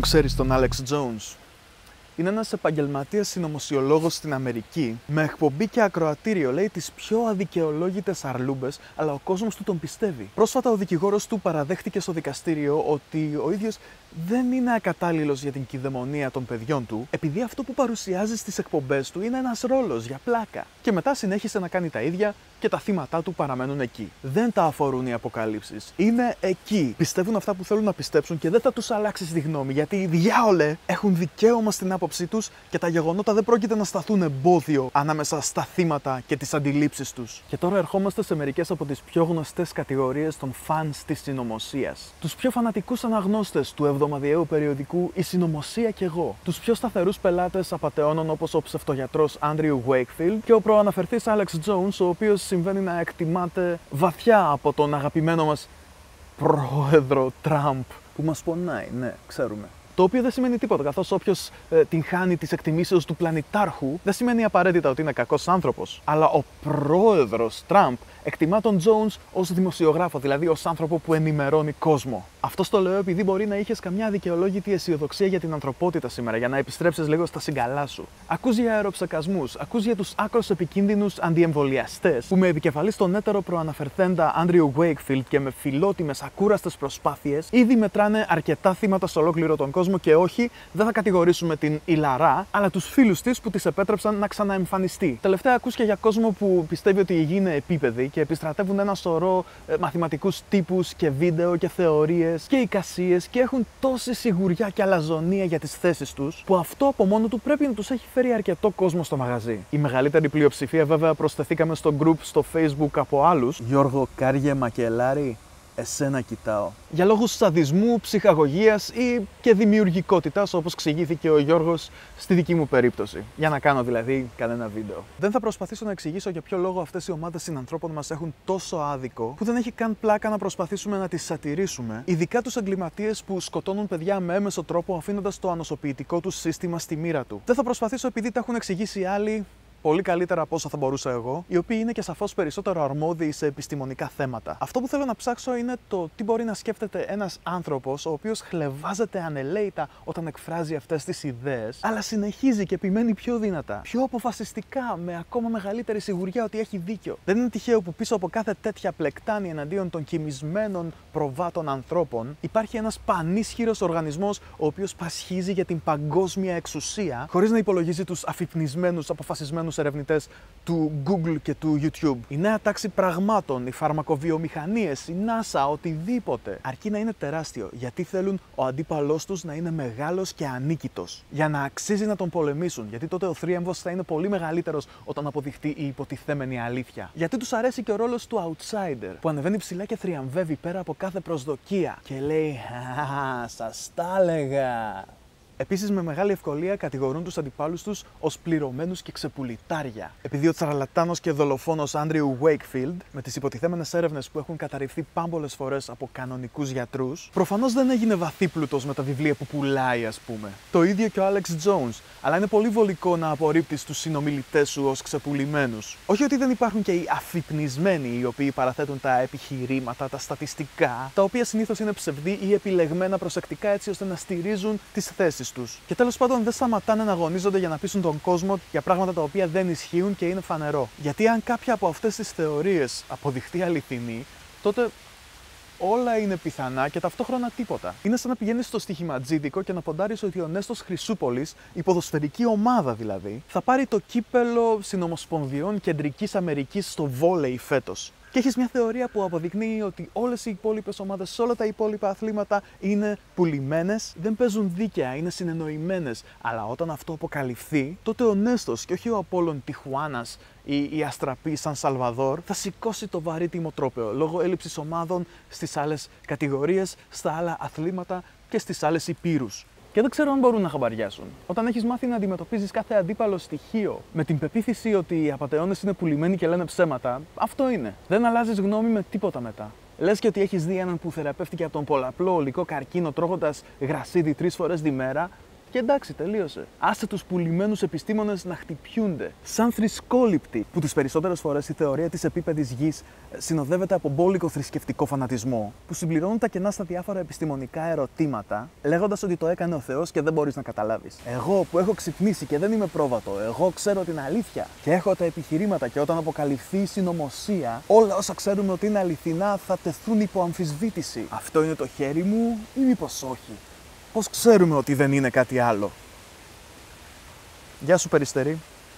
ξέρεις τον Alex Jones? Είναι ένας επαγγελματίας συνωμοσιολόγος στην Αμερική, με εκπομπή και ακροατήριο, λέει τις πιο αδικαιολόγητες αρλούμπες, αλλά ο κόσμος του τον πιστεύει. Πρόσφατα ο δικηγόρος του παραδέχτηκε στο δικαστήριο ότι ο ίδιος δεν είναι ακατάλληλος για την κηδαιμονία των παιδιών του, επειδή αυτό που παρουσιάζει στις εκπομπές του είναι ένας ρόλος για πλάκα. Και μετά συνέχισε να κάνει τα ίδια και τα θύματα του παραμένουν εκεί. Δεν τα αφορούν οι αποκαλύψεις. Είναι εκεί. Πιστεύουν αυτά που θέλουν να πιστέψουν και δεν θα τους αλλάξεις τη γνώμη, γιατί οι διάολε έχουν δικαίωμα στην άποψή τους και τα γεγονότα δεν πρόκειται να σταθούν εμπόδιο ανάμεσα στα θύματα και τις αντιλήψεις τους. Και τώρα ερχόμαστε σε μερικές από τις πιο γνωστές κατηγορίες των φανς της συνωμοσίας. Τους πιο φανατικούς αναγνώστες του εβδομαδιαίου περιοδικού «Η Συνωμοσία κι εγώ». Τους πιο σταθερούς πελάτες απατεώνων όπως ο ψευτογιατρός Andrew Wakefield και ο προαναφερθής Alex Jones, ο οποίος συμβαίνει να εκτιμάται βαθιά από τον αγαπημένο μας πρόεδρο Τραμπ, που μας πονάει, ναι, ξέρουμε. Το οποίο δεν σημαίνει τίποτα, καθώς όποιος την χάνει της εκτιμήσεως του πλανητάρχου δεν σημαίνει απαραίτητα ότι είναι κακός άνθρωπος. Αλλά ο πρόεδρος Τραμπ εκτιμά τον Jones ως δημοσιογράφο, δηλαδή ως άνθρωπο που ενημερώνει κόσμο. Αυτό το λέω επειδή μπορεί να είχες καμιά δικαιολόγητη αισιοδοξία για την ανθρωπότητα σήμερα, για να επιστρέψεις λίγο στα συγκαλά σου. Ακούς για αεροψεκασμούς, ακούς για τους άκρως επικίνδυνους αντιεμβολιαστές, που με επικεφαλής τον έτερο προαναφερθέντα Andrew Wakefield και με φιλότιμες ακούραστες προσπάθειες ήδη μετράνε αρκετά θύματα σε ολόκληρο τον κόσμο και όχι, δεν θα κατηγορήσουμε την Ιλαρά, αλλά τους φίλους της που της επέτρεψαν να ξαναεμφανιστεί. Τελευταία ακούς και για κόσμο που πιστεύει ότι η γη είναι επίπεδη και επιστρατεύουν ένα σωρό μαθηματικούς τύπους και βίντεο και θεωρίες και εικασίες και έχουν τόση σιγουριά και αλαζονία για τις θέσεις τους, που αυτό από μόνο του πρέπει να τους έχει φέρει αρκετό κόσμο στο μαγαζί. Η μεγαλύτερη πλειοψηφία βέβαια προσθεθήκαμε στο group στο Facebook από άλλους. Γιώργο Κάργε Μακελάρη, εσένα κοιτάω. Για λόγους σαδισμού, ψυχαγωγίας ή και δημιουργικότητας, όπως εξηγήθηκε ο Γιώργος στη δική μου περίπτωση. Για να κάνω δηλαδή κανένα βίντεο. Δεν θα προσπαθήσω να εξηγήσω για ποιο λόγο αυτές οι ομάδες συνανθρώπων μας έχουν τόσο άδικο, που δεν έχει καν πλάκα να προσπαθήσουμε να τις σατηρήσουμε, ειδικά τους εγκληματίες που σκοτώνουν παιδιά με έμεσο τρόπο αφήνοντας το ανοσοποιητικό τους σύστημα στη μοίρα του. Δεν θα προσπαθήσω επειδή τα έχουν εξηγήσει άλλοι πολύ καλύτερα από όσο θα μπορούσα εγώ, οι οποίοι είναι και σαφώς περισσότερο αρμόδιοι σε επιστημονικά θέματα. Αυτό που θέλω να ψάξω είναι το τι μπορεί να σκέφτεται ένας άνθρωπος ο οποίος χλευάζεται ανελαίητα όταν εκφράζει αυτές τις ιδέες, αλλά συνεχίζει και επιμένει πιο δυνατά, πιο αποφασιστικά, με ακόμα μεγαλύτερη σιγουριά ότι έχει δίκιο. Δεν είναι τυχαίο που πίσω από κάθε τέτοια πλεκτάνη εναντίον των κοιμισμένων προβάτων ανθρώπων υπάρχει ένας πανίσχυρος οργανισμός ο οποίος πασχίζει για την παγκόσμια εξουσία, χωρίς να υπολογίζει τους αφυπνισμένους, αποφασισμένους ερευνητές του Google και του YouTube. Η νέα τάξη πραγμάτων, οι φαρμακοβιομηχανίες, η NASA, οτιδήποτε. Αρκεί να είναι τεράστιο, γιατί θέλουν ο αντίπαλός τους να είναι μεγάλος και ανίκητος. Για να αξίζει να τον πολεμήσουν, γιατί τότε ο θρίαμβος θα είναι πολύ μεγαλύτερος όταν αποδειχτεί η υποτιθέμενη αλήθεια. Γιατί τους αρέσει και ο ρόλος του outsider, που ανεβαίνει ψηλά και θριαμβεύει πέρα από κάθε προσδοκία και λέει «Χαχαχα, σας τα έλεγα». Επίσης, με μεγάλη ευκολία κατηγορούν τους αντιπάλους τους ως πληρωμένους και ξεπουλητάρια. Επειδή ο τσαρλατάνος και δολοφόνος Andrew Wakefield, με τις υποτιθέμενες έρευνες που έχουν καταρριφθεί πάμπολες φορές από κανονικούς γιατρούς, προφανώς δεν έγινε βαθύπλουτος με τα βιβλία που πουλάει, ας πούμε. Το ίδιο και ο Alex Jones, αλλά είναι πολύ βολικό να απορρίπτεις τους συνομιλητές σου ως ξεπουλημένους. Όχι ότι δεν υπάρχουν και οι αφυπνισμένοι, οι οποίοι παραθέτουν τα επιχειρήματα, τα στατιστικά, τα οποία συνήθως είναι ψευδή ή επιλεγμένα προσεκτικά έτσι ώστε να στηρίζουν τις θέσεις τους. Και τέλος πάντων δεν σταματάνε να αγωνίζονται για να πείσουν τον κόσμο για πράγματα τα οποία δεν ισχύουν και είναι φανερό. Γιατί αν κάποια από αυτές τις θεωρίες αποδειχτεί αληθινή, τότε όλα είναι πιθανά και ταυτόχρονα τίποτα. Είναι σαν να πηγαίνεις στο στοιχηματζίδικο και να ποντάρεις ότι ο Νέστος Χρυσούπολης, η ποδοσφαιρική ομάδα δηλαδή, θα πάρει το κύπελο συνομοσπονδιών Κεντρικής Αμερικής στο βόλεϊ φέτος. Και έχεις μια θεωρία που αποδεικνύει ότι όλες οι υπόλοιπες ομάδες σε όλα τα υπόλοιπα αθλήματα είναι πουλημένες, δεν παίζουν δίκαια, είναι συνεννοημένες. Αλλά όταν αυτό αποκαλυφθεί, τότε ο Νέστος και όχι ο Απόλλων Τιχουάνας ή η Αστραπή Σαν Σαλβαδόρ θα σηκώσει το βαρύ τιμοτρόπαιο λόγω έλλειψης ομάδων στις άλλες κατηγορίες, στα άλλα αθλήματα και στις άλλες υπήρους. Και δεν ξέρω αν μπορούν να χαμπαριάσουν. Όταν έχεις μάθει να αντιμετωπίζεις κάθε αντίπαλο στοιχείο με την πεποίθηση ότι οι απατεώνες είναι πουλημένοι και λένε ψέματα, αυτό είναι. Δεν αλλάζεις γνώμη με τίποτα μετά. Λες και ότι έχεις δει έναν που θεραπεύτηκε από τον πολλαπλό ολικό καρκίνο τρώγοντας γρασίδι 3 φορές τη μέρα Και εντάξει, τελείωσε. Άσε τους πουλημένους επιστήμονες να χτυπιούνται. Σαν θρησκόληπτοι, που τις περισσότερες φορές η θεωρία της επίπεδης γης συνοδεύεται από μπόλικο θρησκευτικό φανατισμό, που συμπληρώνουν τα κενά στα διάφορα επιστημονικά ερωτήματα, λέγοντας ότι το έκανε ο Θεός και δεν μπορείς να καταλάβεις. Εγώ που έχω ξυπνήσει και δεν είμαι πρόβατο, εγώ ξέρω την αλήθεια και έχω τα επιχειρήματα, και όταν αποκαλυφθεί η συνωμοσία, όλα όσα ξέρουμε ότι είναι αληθινά θα τεθούν υπό αμφισβήτηση. Αυτό είναι το χέρι μου ή μήπως όχι? Πώς ξέρουμε ότι δεν είναι κάτι άλλο? Γεια σου, Περιστερή.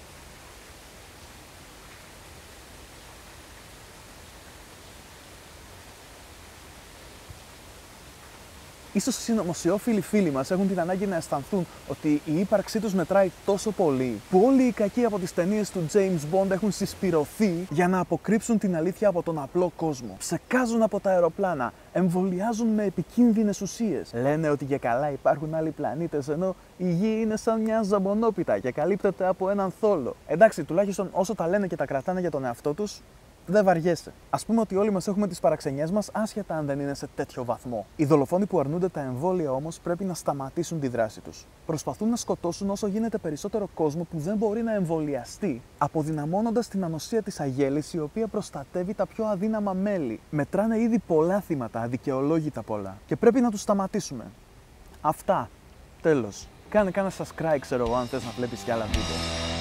Ίσως οι συνωμοσιόφιλοι φίλοι μας έχουν την ανάγκη να αισθανθούν ότι η ύπαρξή τους μετράει τόσο πολύ, που όλοι οι κακοί από τις ταινίες του James Bond έχουν συσπηρωθεί για να αποκρύψουν την αλήθεια από τον απλό κόσμο. Ψεκάζουν από τα αεροπλάνα, εμβολιάζουν με επικίνδυνες ουσίες. Λένε ότι για καλά υπάρχουν άλλοι πλανήτες, ενώ η Γη είναι σαν μια ζαμπονόπιτα και καλύπτεται από έναν θόλο. Εντάξει, τουλάχιστον όσο τα λένε και τα κρατάνε για τον εαυτό τους, δεν βαριέσαι. Ας πούμε ότι όλοι μας έχουμε τις παραξενιές μας, άσχετα αν δεν είναι σε τέτοιο βαθμό. Οι δολοφόνοι που αρνούνται τα εμβόλια όμως πρέπει να σταματήσουν τη δράση τους. Προσπαθούν να σκοτώσουν όσο γίνεται περισσότερο κόσμο που δεν μπορεί να εμβολιαστεί, αποδυναμώνοντας την ανοσία της αγέλης, η οποία προστατεύει τα πιο αδύναμα μέλη. Μετράνε ήδη πολλά θύματα, αδικαιολόγητα πολλά. Και πρέπει να τους σταματήσουμε. Αυτά. Τέλος. Κάνε subscribe, ξέρω εγώ, αν θες να βλέπεις κι άλλα βίντεο.